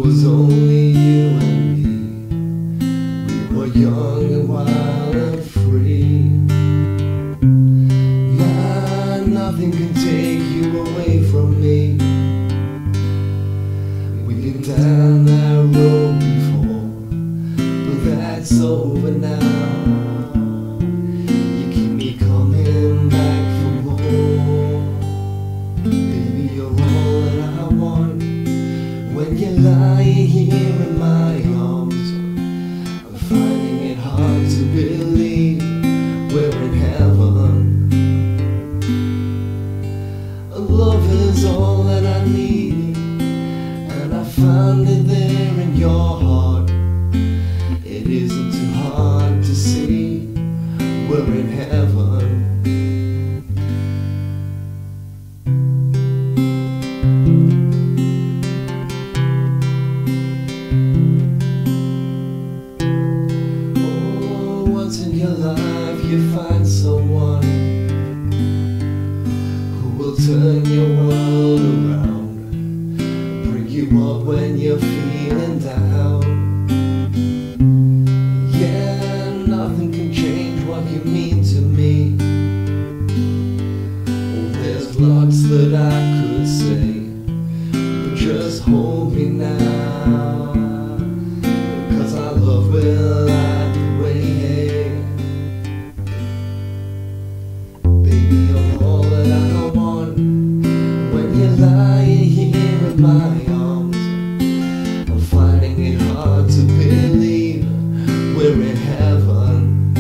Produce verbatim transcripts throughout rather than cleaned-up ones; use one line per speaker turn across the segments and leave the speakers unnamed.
was only you and me. We were young and wild and free. Now nothing can take you away from me. We've been down that road before, but that's over now. You keep me coming back for more. Baby, you're all that I want. When you're lying here in my arms, I'm finding it hard to believe we're in heaven. Love is all that I need, and I found it there in your heart. It isn't too hard to see we're in heaven. In your life you find someone who will turn your world around, bring you up when you're feeling down. Yeah, nothing can change what you mean to me. Oh, there's lots that I could say, but just hold me now, 'cause our love will light the way. Lying here in my arms, I'm finding it hard to believe we're in heaven.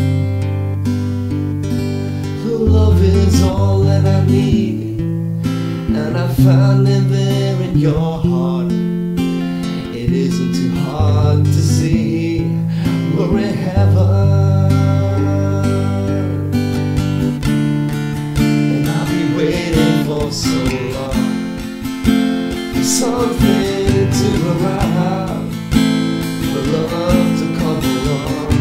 Love is all that I need, and I found it there in your heart. It isn't too hard to see we're in heaven. And I've been waiting for so long, something to arrive, for love to come along.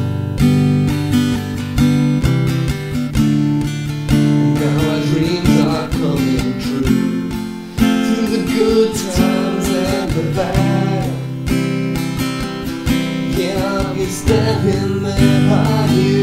Now our dreams are coming true, through the good times and the bad. Yeah, I'll be standing there by you.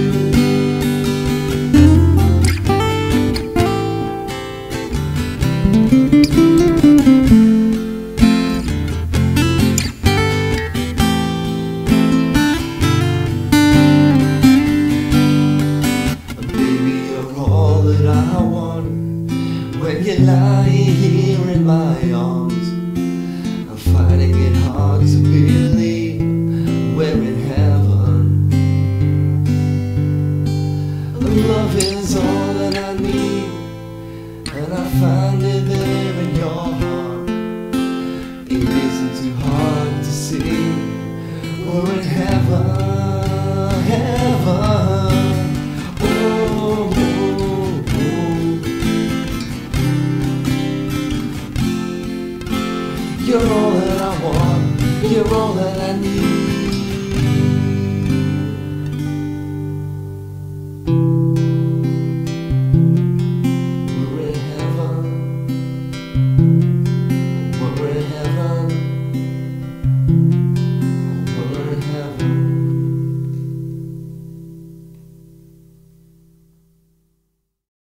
When you're lying here in my arms, I'm finding it hard to believe we're in heaven. Love is all that I need, and I found it there in your heart. It isn't too hard to see we're in heaven, heaven. Oh, you're all that I want, you're all that I need.